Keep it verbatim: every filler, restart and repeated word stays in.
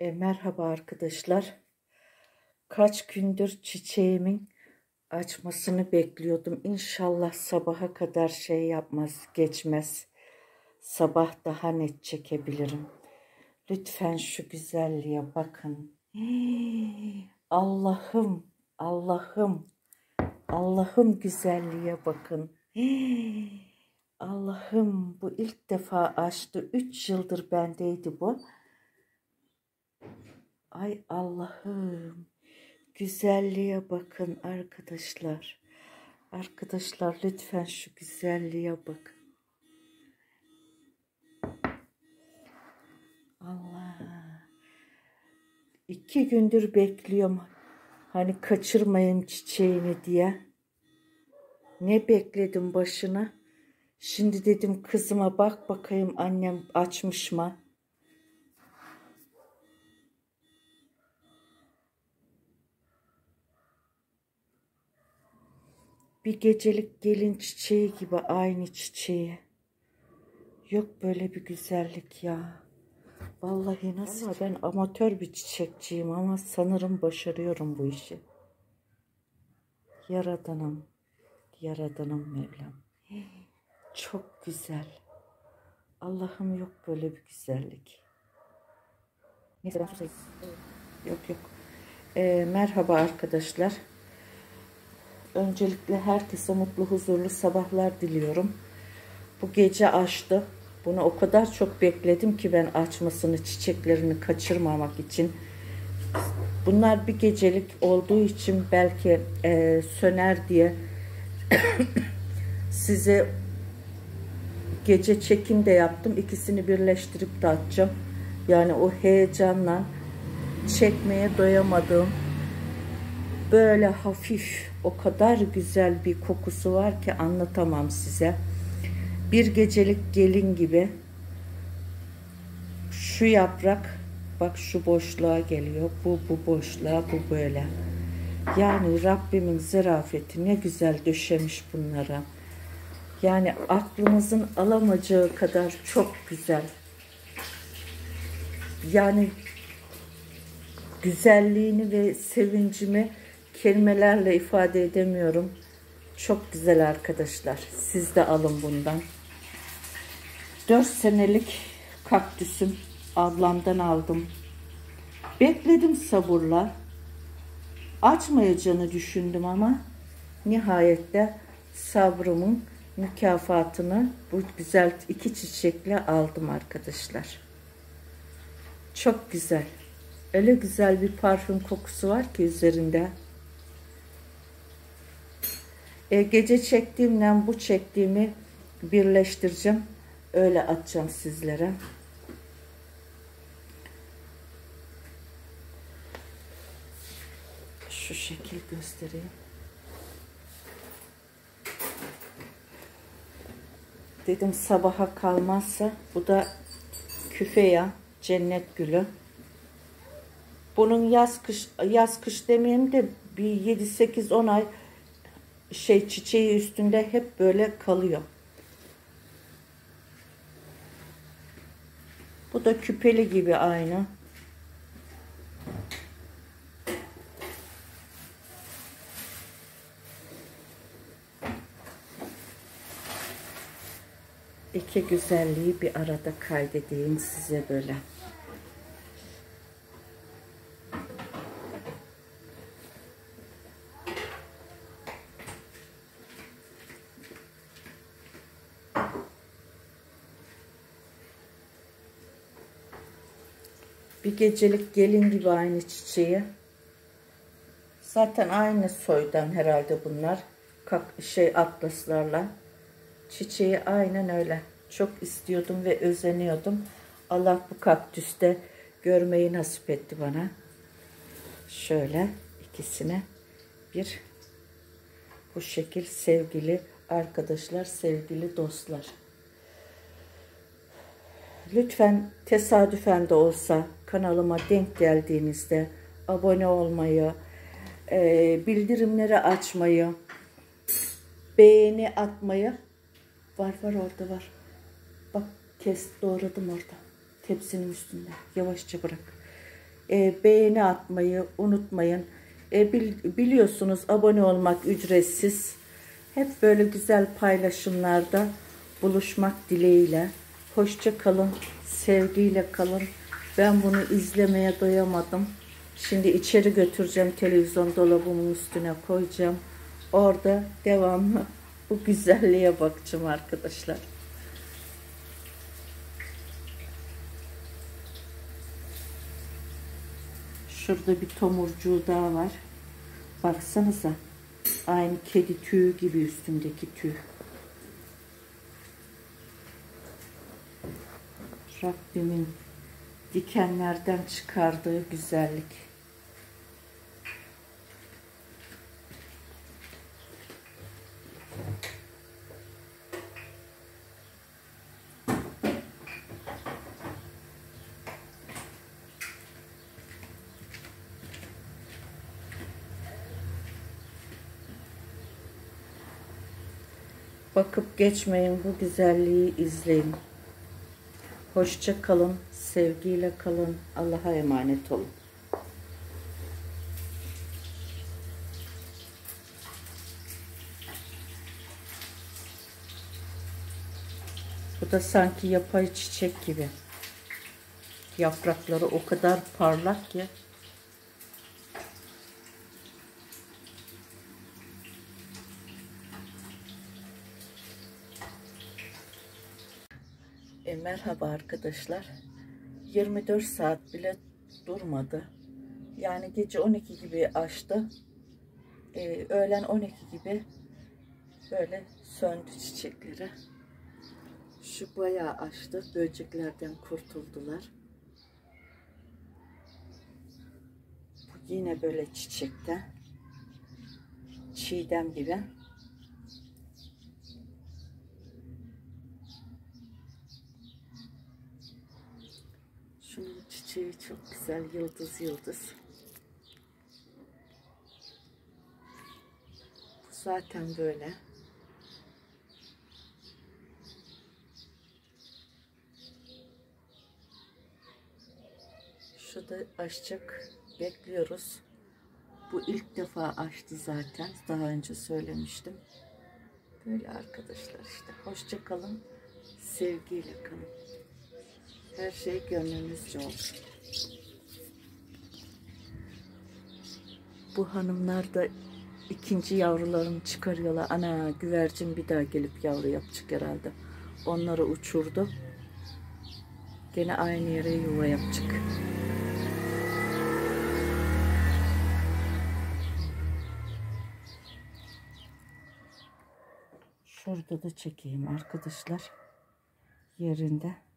E, merhaba arkadaşlar. Kaç gündür çiçeğimin açmasını bekliyordum. İnşallah sabaha kadar şey yapmaz, geçmez. Sabah daha net çekebilirim. Lütfen şu güzelliğe bakın. Hii, Allah'ım, Allah'ım, Allah'ım güzelliğe bakın. Hii, Allah'ım bu ilk defa açtı. Üç yıldır bendeydi bu. Ay Allah'ım. Güzelliğe bakın arkadaşlar. Arkadaşlar lütfen şu güzelliğe bakın. Allah. İki gündür bekliyorum. Hani kaçırmayayım çiçeğini diye. Ne bekledim başına. Şimdi dedim kızıma bak bakayım annem açmış mı? Bir gecelik gelin çiçeği gibi aynı çiçeği. Yok böyle bir güzellik ya. Vallahi nasıl? Vallahi ben amatör bir çiçekçiyim ama sanırım başarıyorum bu işi. Yaradanım, Yaradanım Mevlam. Çok güzel. Allah'ım yok böyle bir güzellik. Neyse ben susayım. Yok yok. Ee, merhaba arkadaşlar. Öncelikle herkese mutlu, huzurlu sabahlar diliyorum. Bu gece açtı. Bunu o kadar çok bekledim ki ben açmasını, çiçeklerini kaçırmamak için. Bunlar bir gecelik olduğu için belki e, söner diye size gece çekim de yaptım. İkisini birleştirip de atacağım. Yani o heyecanla çekmeye doyamadığım böyle hafif, o kadar güzel bir kokusu var ki anlatamam size. Bir gecelik gelin gibi. Şu yaprak bak şu boşluğa geliyor. Bu bu boşluğa, bu böyle. Yani Rabbimin zarafeti ne güzel döşemiş bunlara. Yani aklımızın alamayacağı kadar çok güzel. Yani güzelliğini ve sevincimi kelimelerle ifade edemiyorum. Çok güzel arkadaşlar. Siz de alın bundan. dört senelik kaktüsüm. Ablamdan aldım. Bekledim sabırla. Açmayacağını düşündüm ama nihayette sabrımın mükafatını bu güzel iki çiçekle aldım arkadaşlar. Çok güzel. Öyle güzel bir parfüm kokusu var ki üzerinde. E, gece çektiğimle bu çektiğimi birleştireceğim. Öyle atacağım sizlere. Şu şekil göstereyim. Dedim sabaha kalmazsa bu da küfeya, cennet gülü. Bunun yaz kış yaz kış demeyeyim de bir yedi sekiz on ay şey çiçeği üstünde hep böyle kalıyor. Bu da küpeli gibi aynı. İki güzelliği bir arada kaydedeyim size böyle. Bir gecelik gelin gibi aynı çiçeği. Zaten aynı soydan herhalde bunlar. Şey atlaslarla. Çiçeği aynen öyle. Çok istiyordum ve özeniyordum. Allah bu kaktüste görmeyi nasip etti bana. Şöyle ikisine bir bu şekil sevgili arkadaşlar, sevgili dostlar. Lütfen tesadüfen de olsa kanalıma denk geldiğinizde abone olmayı, e, bildirimleri açmayı, beğeni atmayı, var var orada var. Bak kes doğradım orada. Tepsinin üstünde. Yavaşça bırak. E, beğeni atmayı unutmayın. E, bil, biliyorsunuz abone olmak ücretsiz. Hep böyle güzel paylaşımlarda buluşmak dileğiyle. Hoşça kalın, sevgiyle kalın. Ben bunu izlemeye doyamadım. Şimdi içeri götüreceğim, televizyon dolabımın üstüne koyacağım. Orada devamlı bu güzelliğe bakacağım arkadaşlar. Şurada bir tomurcuğu daha var. Baksanıza. Aynı kedi tüyü gibi üstündeki tüy. Rabbimin dikenlerden çıkardığı güzellik. Bakıp geçmeyin, bu güzelliği izleyin. Hoşça kalın, sevgiyle kalın, Allah'a emanet olun. Bu da sanki yapay çiçek gibi. Yaprakları o kadar parlak ki. E, merhaba arkadaşlar. yirmi dört saat bile durmadı. Yani gece on iki gibi açtı. E, öğlen on iki gibi böyle söndü çiçekleri. Şu bayağı açtı. Böceklerden kurtuldular. Bu yine böyle çiçekten. Çiğdem gibi. Şunun çiçeği çok güzel, yıldız yıldız. Bu zaten böyle. Şu da açacak, bekliyoruz. Bu ilk defa açtı zaten. Daha önce söylemiştim. Böyle arkadaşlar işte. Hoşça kalın, sevgiyle kalın. Her şey gönlünüzce olsun. Bu hanımlar da ikinci yavrularını çıkarıyorlar. Ana, güvercin bir daha gelip yavru yapacak herhalde. Onları uçurdu. Gene aynı yere yuva yapacak. Şurada da çekeyim arkadaşlar. Yerinde.